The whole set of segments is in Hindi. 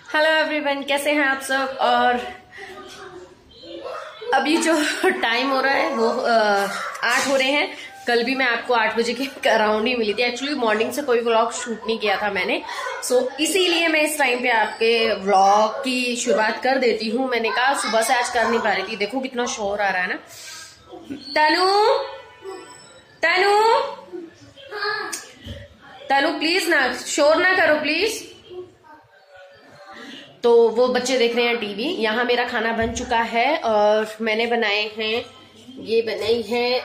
हेलो एवरीवन, कैसे हैं आप सब। और अभी जो टाइम हो रहा है वो 8 हो रहे हैं। कल भी मैं आपको 8 बजे के अराउंड ही मिली थी। एक्चुअली मॉर्निंग से कोई व्लॉग शूट नहीं किया था मैंने, सो इसीलिए मैं इस टाइम पे आपके व्लॉग की शुरुआत कर देती हूँ। मैंने कहा सुबह से आज कर नहीं पा रही थी। देखो कितना शोर आ रहा है ना। तनु तनु प्लीज ना शोर ना करो प्लीज। तो वो बच्चे देख रहे हैं टीवी। यहाँ मेरा खाना बन चुका है और मैंने बनाए हैं, ये बनाई है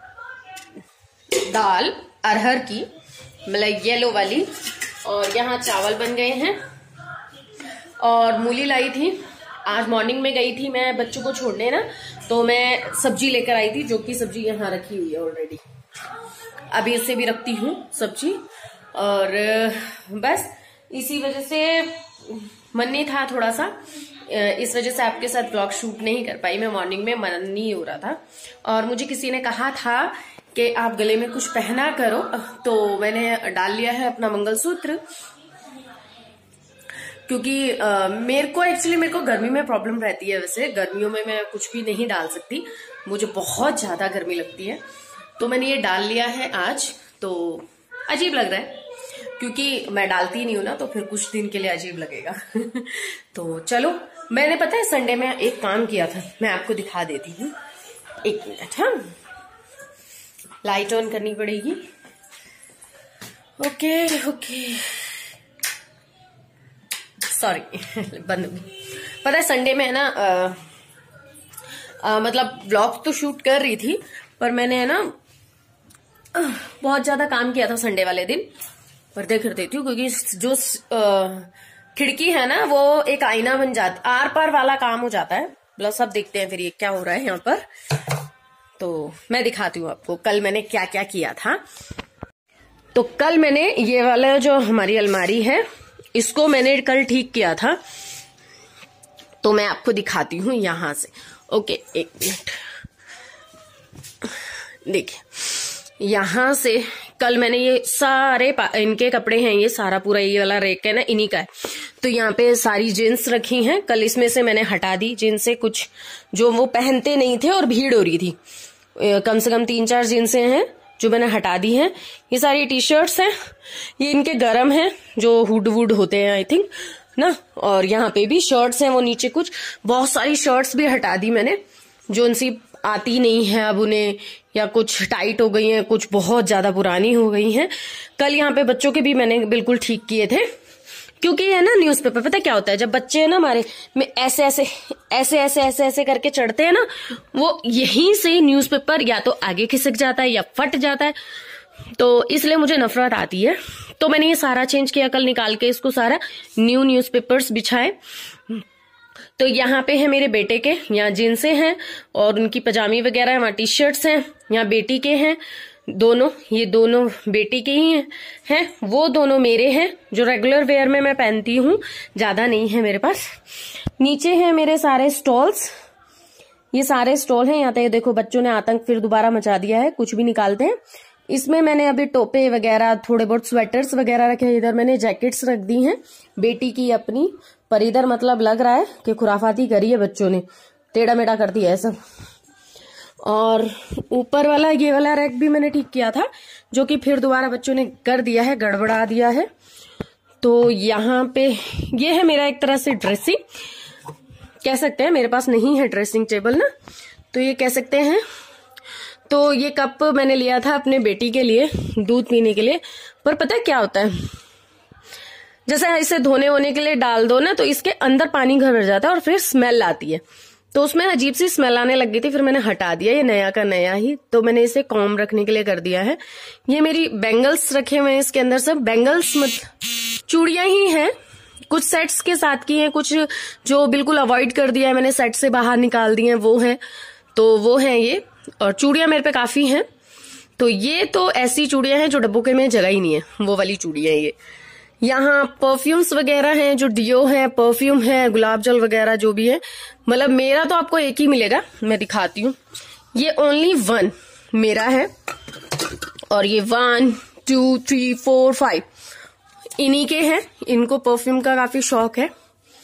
दाल अरहर की, मतलब येलो वाली। और यहाँ चावल बन गए हैं और मूली लाई थी। आज मॉर्निंग में गई थी मैं बच्चों को छोड़ने ना, तो मैं सब्जी लेकर आई थी, जो कि सब्जी यहाँ रखी हुई है ऑलरेडी। अभी इससे भी रखती हूँ सब्जी। और बस इसी वजह से मन नहीं था थोड़ा सा, इस वजह से आपके साथ ब्लॉग शूट नहीं कर पाई मैं। मॉर्निंग में मन नहीं हो रहा था और मुझे किसी ने कहा था कि आप गले में कुछ पहना करो, तो मैंने डाल लिया है अपना मंगलसूत्र। क्योंकि मेरे को गर्मी में प्रॉब्लम रहती है। वैसे गर्मियों में मैं कुछ भी नहीं डाल सकती, मुझे बहुत ज्यादा गर्मी लगती है। तो मैंने ये डाल लिया है आज। तो अजीब लग रहा है क्योंकि मैं डालती नहीं हूं ना, तो फिर कुछ दिन के लिए अजीब लगेगा। तो चलो, मैंने पता है संडे में एक काम किया था, मैं आपको दिखा देती हूँ। 1 मिनट। हाँ, लाइट ऑन करनी पड़ेगी। ओके सॉरी बंद। पता है संडे में है ना, मतलब ब्लॉग तो शूट कर रही थी, पर मैंने है ना बहुत ज्यादा काम किया था संडे वाले दिन। पर्दे कर देती हूँ क्योंकि जो खिड़की है ना वो एक आईना बन जाता, आर पार वाला काम हो जाता है। मतलब सब देखते हैं फिर ये क्या हो रहा है यहाँ पर। तो मैं दिखाती हूँ आपको कल मैंने क्या क्या किया था। तो कल मैंने ये वाला जो हमारी अलमारी है, इसको मैंने कल ठीक किया था। तो मैं आपको दिखाती हूँ यहां से। Okay 1 minute. देखिए यहां से कल मैंने ये सारे इनके कपड़े हैं, ये सारा पूरा ये वाला रेक है ना, इन्हीं का है। तो यहाँ पे सारी जींस रखी हैं। कल इसमें से मैंने हटा दी जींस से कुछ जो वो पहनते नहीं थे और भीड़ हो रही थी। कम से कम 3-4 जींसें हैं जो मैंने हटा दी हैं। ये सारी टी शर्ट्स हैं, ये इनके गरम हैं जो हुड वुड होते हैं आई थिंक ना। और यहाँ पे भी शर्ट्स हैं, वो नीचे कुछ बहुत सारी शर्ट्स भी हटा दी मैंने जो उनसी आती नहीं है अब उन्हें, या कुछ टाइट हो गई हैं, कुछ बहुत ज्यादा पुरानी हो गई हैं। कल यहाँ पे बच्चों के भी मैंने बिल्कुल ठीक किए थे। क्योंकि है ना न्यूज़पेपर, पता क्या होता है, जब बच्चे है ना हमारे में ऐसे ऐसे ऐसे ऐसे ऐसे ऐसे करके चढ़ते हैं ना, वो यहीं से न्यूज़पेपर या तो आगे खिसक जाता है या फट जाता है। तो इसलिए मुझे नफरत आती है। तो मैंने ये सारा चेंज किया कल, निकाल के इसको सारा न्यू न्यूज़पेपर्स बिछाए। तो यहाँ पे है मेरे बेटे के, यहाँ जींसें हैं और उनकी पजामी वगैरह है, वहाँ टी शर्ट्स हैं। यहाँ बेटी के हैं दोनों, ये दोनों बेटी के ही हैं, वो दोनों मेरे हैं जो रेगुलर वेयर में मैं पहनती हूँ, ज्यादा नहीं है मेरे पास। नीचे हैं मेरे सारे स्टॉल्स, ये सारे स्टॉल हैं। यहाँ पे देखो बच्चों ने आतंक फिर दोबारा मचा दिया है, कुछ भी निकालते हैं। इसमें मैंने अभी टोपे वगैरह, थोड़े बहुत स्वेटर्स वगैरह रखे। इधर मैंने जैकेट्स रख दी हैं बेटी की अपनी, पर इधर मतलब लग रहा है कि खुराफाती करी है बच्चों ने, टेढ़ा मेढ़ा कर दिया है सब। और ऊपर वाला ये वाला रैक भी मैंने ठीक किया था, जो कि फिर दोबारा बच्चों ने कर दिया है, गड़बड़ा दिया है। तो यहाँ पे ये है मेरा एक तरह से ड्रेसिंग कह सकते हैं, मेरे पास नहीं है ड्रेसिंग टेबल ना, तो ये कह सकते हैं। तो ये कप मैंने लिया था अपने बेटी के लिए दूध पीने के लिए। पर पता है क्या होता है, जैसे इसे धोने होने के लिए डाल दो ना, तो इसके अंदर पानी भर जाता है और फिर स्मेल आती है। तो उसमें अजीब सी स्मेल आने लग गई थी, फिर मैंने हटा दिया, ये नया का नया ही। तो मैंने इसे कॉम रखने के लिए कर दिया है। ये मेरी बैंगल्स रखे हुए हैं इसके अंदर, सब बैंगल्स मतलब चूड़ियां ही हैं, कुछ सेट्स के साथ की हैं, कुछ जो बिल्कुल अवॉइड कर दिया है मैंने, सेट से बाहर निकाल दिए हैं, वो है। तो वो है ये, और चूड़ियां मेरे पे काफी हैं। तो ये तो ऐसी चूड़ियां हैं जो डब्बों के में जगह ही नहीं है, वो वाली चूड़ियां ये। यहाँ परफ्यूम्स वगैरह हैं, जो डियो है, परफ्यूम है, गुलाब जल वगैरह जो भी है। मतलब मेरा तो आपको एक ही मिलेगा, मैं दिखाती हूँ। ये ओनली 1 मेरा है और ये 1 2 3 4 5 इन्हीं के हैं। इनको परफ्यूम का काफी शौक है।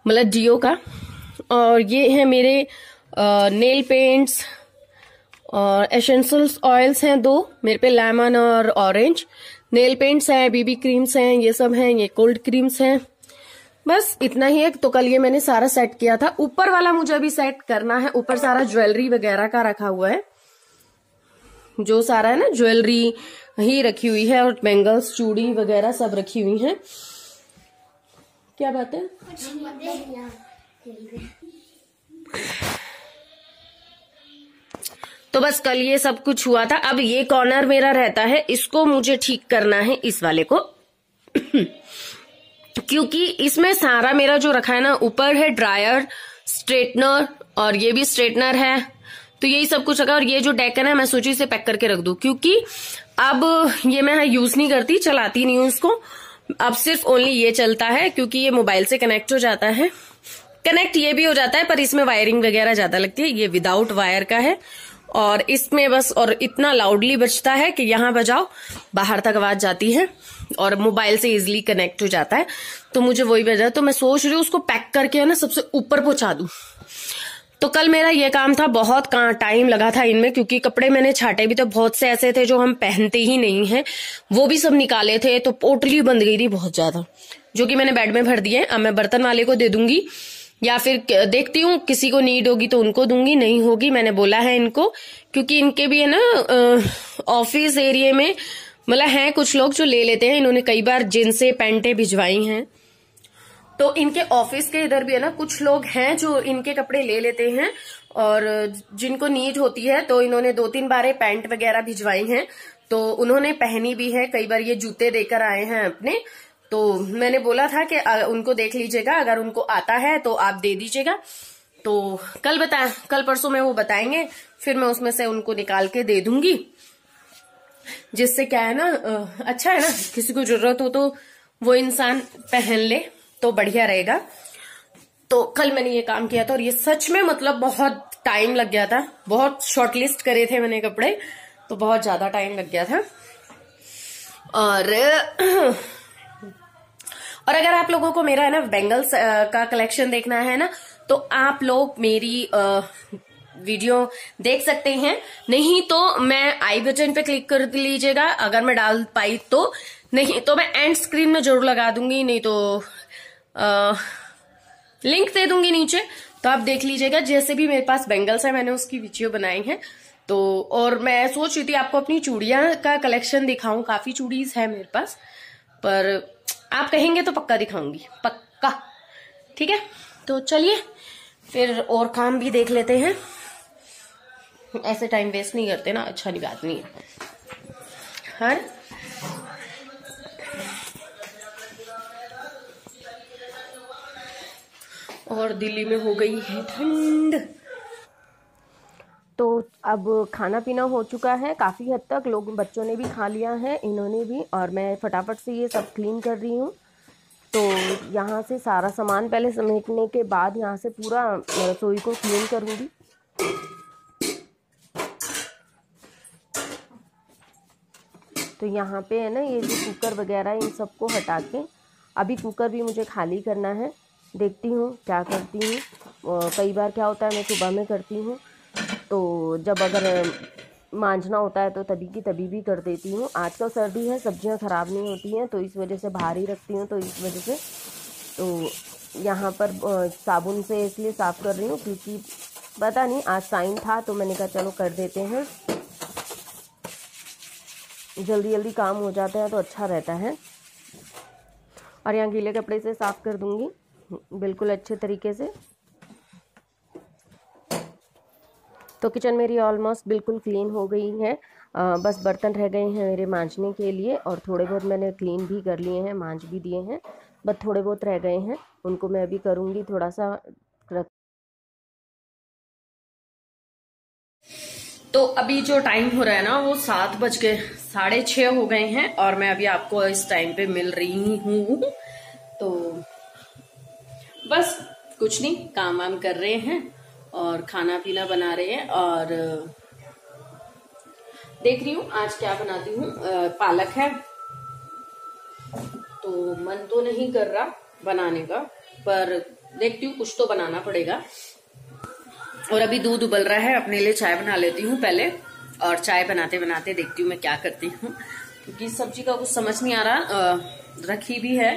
मतलब डियो का। और ये है मेरे नेल पेंट्स और एसेंशियल्स ऑयल्स हैं 2 मेरे पे, लेमन और ऑरेंज। नेल पेंट्स हैं, बीबी क्रीम्स हैं, ये सब हैं, ये कोल्ड क्रीम्स हैं। बस इतना ही है। तो कल ये मैंने सारा सेट किया था। ऊपर वाला मुझे अभी सेट करना है। ऊपर सारा ज्वेलरी वगैरह का रखा हुआ है, जो सारा है ना ज्वेलरी ही रखी हुई है, और बैंगल्स चूड़ी वगैरह सब रखी हुई हैं। क्या बात है? तो बस कल ये सब कुछ हुआ था। अब ये कॉर्नर मेरा रहता है, इसको मुझे ठीक करना है, इस वाले को क्योंकि इसमें सारा मेरा जो रखा है ना, ऊपर है ड्रायर, स्ट्रेटनर, और ये भी स्ट्रेटनर है, तो यही सब कुछ रखा। और ये जो डेक है ना, मैं सोची इसे पैक करके रख दूं, क्योंकि अब ये मैं यूज नहीं करती, चलाती नहीं हूं इसको। अब सिर्फ ओनली ये चलता है, क्योंकि ये मोबाइल से कनेक्ट हो जाता है। कनेक्ट ये भी हो जाता है, पर इसमें वायरिंग वगैरह ज्यादा लगती है। ये विदाउट वायर का है, और इसमें बस और इतना लाउडली बजता है कि यहां बजाओ बाहर तक आवाज जाती है, और मोबाइल से इजिली कनेक्ट हो जाता है। तो मुझे वही वजह, तो मैं सोच रही हूँ उसको पैक करके है ना सबसे ऊपर पहुंचा दूं। तो कल मेरा ये काम था, बहुत टाइम लगा था इनमें, क्योंकि कपड़े मैंने छाटे भी तो बहुत से ऐसे थे जो हम पहनते ही नहीं हैं, वो भी सब निकाले थे। तो पोटली बंद गई थी बहुत ज्यादा, जो कि मैंने बेड में भर दिए। अब मैं बर्तन वाले को दे दूंगी, या फिर देखती हूँ किसी को नीड होगी तो उनको दूंगी, नहीं होगी मैंने बोला है इनको, क्योंकि इनके भी है ना ऑफिस एरिया में, मतलब हैं कुछ लोग जो ले लेते हैं। इन्होंने कई बार जिनसे पैंटें भिजवाई हैं, तो इनके ऑफिस के इधर भी है ना कुछ लोग हैं जो इनके कपड़े ले लेते हैं, और जिनको नीड होती है तो इन्होंने 2-3 बार पैंट वगैरह भिजवाई हैं, तो उन्होंने पहनी भी है। कई बार ये जूते देकर आए हैं अपने, तो मैंने बोला था कि उनको देख लीजिएगा, अगर उनको आता है तो आप दे दीजिएगा। तो कल परसों में वो बताएंगे, फिर मैं उसमें से उनको निकाल के दे दूंगी, जिससे क्या है ना अच्छा है ना, किसी को जरूरत हो तो वो इंसान पहन ले तो बढ़िया रहेगा। तो कल मैंने ये काम किया था, और ये सच में मतलब बहुत टाइम लग गया था। बहुत शॉर्टलिस्ट करे थे मैंने कपड़े, तो बहुत ज्यादा टाइम लग गया था। और अगर आप लोगों को मेरा है ना बैंगल्स का कलेक्शन देखना है ना, तो आप लोग मेरी वीडियो देख सकते हैं। नहीं तो मैं आई बटन पे क्लिक कर लीजिएगा, अगर मैं डाल पाई तो, नहीं तो मैं एंड स्क्रीन में जरूर लगा दूंगी, नहीं तो लिंक दे दूंगी नीचे, तो आप देख लीजिएगा। जैसे भी मेरे पास बैंगल्स है, मैंने उसकी वीडियो बनाई है। तो और मैं सोच रही थी आपको अपनी चूड़ियां का कलेक्शन दिखाऊं, काफी चूड़ीज है मेरे पास, पर आप कहेंगे तो पक्का दिखाऊंगी, पक्का। ठीक है, तो चलिए फिर और काम भी देख लेते हैं। ऐसे टाइम वेस्ट नहीं करते ना, अच्छा नहीं बात नहीं है। हाँ, और दिल्ली में हो गई है ठंड। तो अब खाना पीना हो चुका है काफ़ी हद तक, लोग बच्चों ने भी खा लिया है, इन्होंने भी, और मैं फटाफट से ये सब क्लीन कर रही हूँ। तो यहाँ से सारा सामान पहले समेटने के बाद यहाँ से पूरा रसोई को क्लीन करूँगी। तो यहाँ पे है ना ये जो कुकर वगैरह इन सबको हटा के, अभी कुकर भी मुझे खाली करना है। देखती हूँ क्या करती हूँ। कई बार क्या होता है मैं सुबह में करती हूँ, तो जब अगर मांजना होता है तो तभी की तभी भी कर देती हूँ। आजकल सर्दी है, सब्जियाँ ख़राब नहीं होती हैं, तो इस वजह से बाहर ही रखती हूँ। तो इस वजह से तो यहाँ पर साबुन से इसलिए साफ़ कर रही हूँ, क्योंकि पता नहीं आज टाइम था तो मैंने कहा चलो कर देते हैं, जल्दी जल्दी काम हो जाता है तो अच्छा रहता है। और यहाँ गीले कपड़े से साफ़ कर दूँगी बिल्कुल अच्छे तरीके से। तो किचन मेरी ऑलमोस्ट बिल्कुल क्लीन हो गई है। बस बर्तन रह गए हैं मेरे मांजने के लिए, और थोड़े बहुत मैंने क्लीन भी कर लिए हैं, मांज भी दिए हैं, बस थोड़े बहुत रह गए हैं, उनको मैं अभी करूँगी थोड़ा सा रख। तो अभी जो टाइम हो रहा है ना वो 7 बज के 6:30 हो गए हैं, और मैं अभी आपको इस टाइम पे मिल रही हूँ। तो बस कुछ नहीं, काम वाम कर रहे हैं और खाना पीना बना रहे हैं, और देख रही हूँ आज क्या बनाती हूँ। पालक है तो मन तो नहीं कर रहा, बनाने का, पर देखती हूँ कुछ तो बनाना पड़ेगा। और अभी दूध उबल रहा है, अपने लिए चाय बना लेती हूँ पहले, और चाय बनाते बनाते देखती हूँ मैं क्या करती हूँ, क्योंकि सब्जी का कुछ समझ नहीं आ रहा। रखी भी है,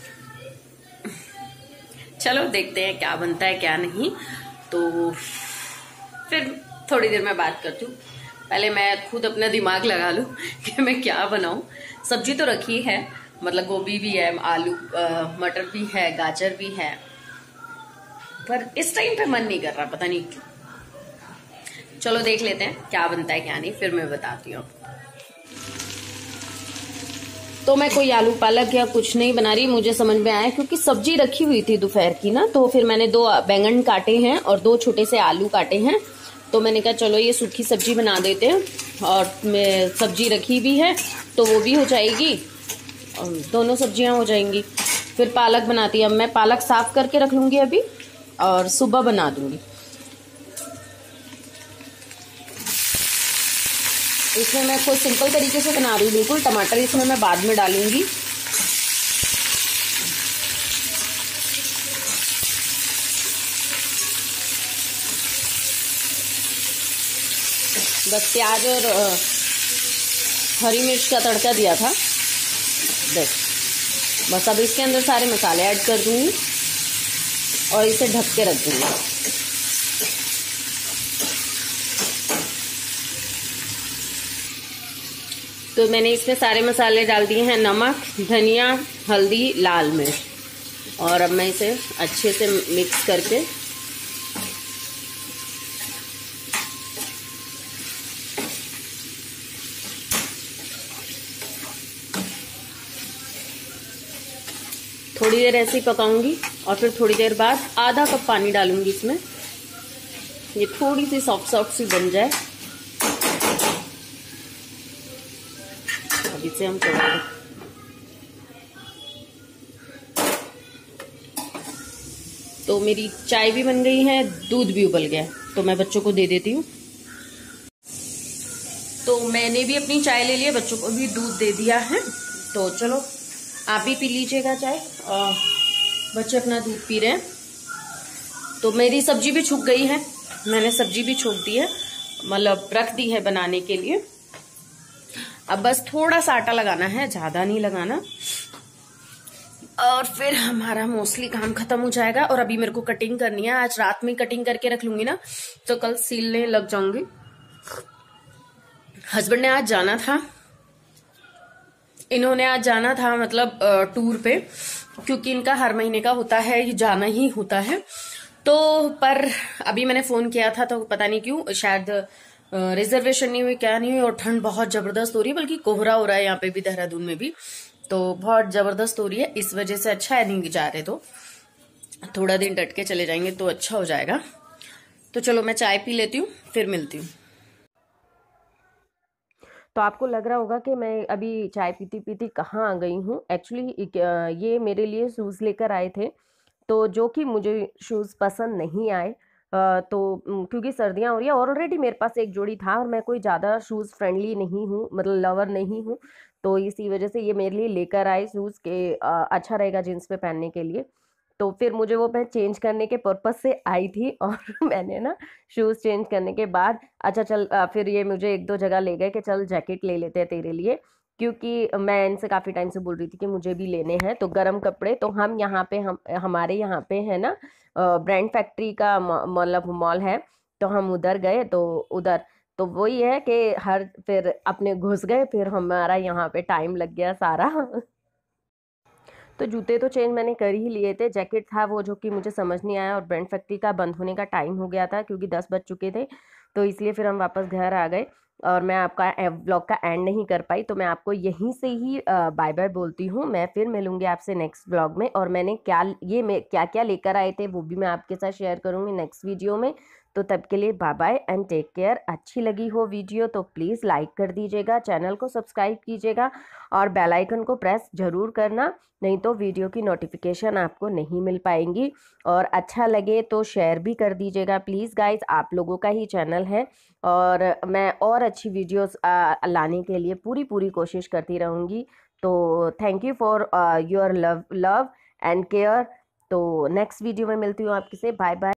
चलो देखते हैं क्या बनता है क्या नहीं। तो फिर थोड़ी देर में बात करती हूँ, पहले मैं खुद अपना दिमाग लगा लूं कि मैं क्या बनाऊं। सब्जी तो रखी है, मतलब गोभी भी है, आलू मटर भी है, गाजर भी है, पर इस टाइम पे मन नहीं कर रहा, पता नहीं क्यों। चलो देख लेते हैं क्या बनता है क्या नहीं, फिर मैं बताती हूँ। तो मैं कोई आलू पालक या कुछ नहीं बना रही, मुझे समझ में आया क्योंकि सब्जी रखी हुई थी दोपहर की ना, तो फिर मैंने 2 बैंगन काटे हैं और 2 छोटे से आलू काटे हैं। तो मैंने कहा चलो ये सूखी सब्जी बना देते हैं, और मैं सब्जी रखी भी है तो वो भी हो जाएगी, और दोनों सब्जियां हो जाएंगी। फिर पालक बनाती है, अब मैं पालक साफ करके रख लूंगी अभी, और सुबह बना दूंगी। इसमें मैं कोई सिंपल तरीके से बना रही हूँ बिल्कुल, टमाटर इसमें मैं बाद में डालूंगी। बस प्याज और हरी मिर्च का तड़का दिया था बस। अब इसके अंदर सारे मसाले ऐड कर दूंगी और इसे ढक के रख दूंगी। तो मैंने इसमें सारे मसाले डाल दिए हैं, नमक, धनिया, हल्दी, लाल मिर्च, और अब मैं इसे अच्छे से मिक्स करके थोड़ी देर ऐसे ही पकाऊंगी, और फिर थोड़ी देर बाद आधा कप पानी डालूंगी इसमें, ये थोड़ी सी सॉफ्ट सॉफ्ट सी बन जाए। अब इसे हम चलाएंगे। तो मेरी चाय भी बन गई है, दूध भी उबल गया है, तो मैं बच्चों को दे देती हूँ। तो मैंने भी अपनी चाय ले ली है, बच्चों को भी दूध दे दिया है। तो चलो आप भी पी लीजिएगा चाय, और बच्चे अपना दूध पी रहे हैं। तो मेरी सब्जी भी छूक गई है, मैंने सब्जी भी छोक दी है, मतलब रख दी है बनाने के लिए। अब बस थोड़ा सा आटा लगाना है, ज्यादा नहीं लगाना, और फिर हमारा मोस्टली काम खत्म हो जाएगा। और अभी मेरे को कटिंग करनी है, आज रात में कटिंग करके रख लूंगी ना, तो कल सीलने लग जाऊंगी। हस्बैंड ने आज जाना था, इन्होंने आज जाना था मतलब टूर पे, क्योंकि इनका हर महीने का होता है, ये जाना ही होता है। तो पर अभी मैंने फोन किया था तो पता नहीं क्यों, शायद रिजर्वेशन नहीं हुई, क्या नहीं हुई, और ठंड बहुत जबरदस्त हो रही है, बल्कि कोहरा हो रहा है यहाँ पे भी, देहरादून में भी, तो बहुत जबरदस्त हो रही है। इस वजह से अच्छा है नहीं जा रहे, तो थोड़ा दिन डट के चले जाएंगे तो अच्छा हो जाएगा। तो चलो मैं चाय पी लेती हूँ, फिर मिलती हूँ। तो आपको लग रहा होगा कि मैं अभी चाय पीती पीती कहाँ आ गई हूँ। एक्चुअली ये मेरे लिए शूज़ लेकर आए थे, तो जो कि मुझे शूज़ पसंद नहीं आए। तो क्योंकि सर्दियाँ हो रही है, और ऑलरेडी मेरे पास एक जोड़ी था, और मैं कोई ज़्यादा शूज़ फ्रेंडली नहीं हूँ, मतलब लवर नहीं हूँ, तो इसी वजह से ये मेरे लिए लेकर आए शूज़ के, अच्छा रहेगा जीन्स पे पहनने के लिए। तो फिर मुझे वो मैं चेंज करने के पर्पज से आई थी, और मैंने ना शूज़ चेंज करने के बाद अच्छा चल, फिर ये मुझे 1-2 जगह ले गए कि चल जैकेट ले लेते हैं तेरे लिए, क्योंकि मैं इनसे काफ़ी टाइम से बोल रही थी कि मुझे भी लेने हैं तो गर्म कपड़े। तो हम यहाँ पे हमारे यहाँ पे है ना ब्रांड फैक्ट्री का मतलब मॉल है, तो हम उधर गए, तो उधर तो वही है कि हर फिर अपने घुस गए, फिर हमारा यहाँ पे टाइम लग गया सारा। तो जूते तो चेंज मैंने कर ही लिए थे, जैकेट था वो जो कि मुझे समझ नहीं आया, और ब्रांड फैक्ट्री का बंद होने का टाइम हो गया था क्योंकि 10 बज चुके थे, तो इसलिए फिर हम वापस घर आ गए, और मैं आपका व्लॉग का एंड नहीं कर पाई। तो मैं आपको यहीं से ही बाय बाय बोलती हूँ, मैं फिर मिलूंगी आपसे नेक्स्ट व्लॉग में, और मैंने क्या क्या लेकर आए थे वो भी मैं आपके साथ शेयर करूँगी नेक्स्ट वीडियो में। तो तब के लिए bye bye and take care. अच्छी लगी हो वीडियो तो प्लीज़ लाइक कर दीजिएगा, चैनल को सब्सक्राइब कीजिएगा, और बेल आइकन को प्रेस जरूर करना, नहीं तो वीडियो की नोटिफिकेशन आपको नहीं मिल पाएंगी। और अच्छा लगे तो शेयर भी कर दीजिएगा प्लीज़ गाइज, आप लोगों का ही चैनल है, और मैं और अच्छी वीडियोस लाने के लिए पूरी कोशिश करती रहूँगी। तो thank you for your love and care. तो नेक्स्ट वीडियो में मिलती हूँ आपके से। Bye bye.